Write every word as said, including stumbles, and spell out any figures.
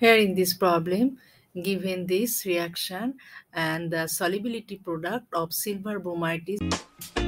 Here in this problem, given this reaction and the solubility product of silver bromide is